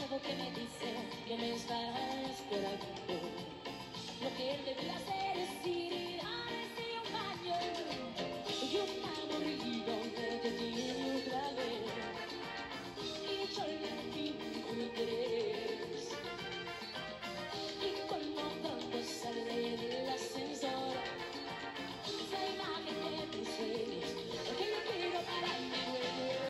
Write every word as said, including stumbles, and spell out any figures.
algo que me dice que me está esperando. Lo que él debía hacer es ir y darse un baño.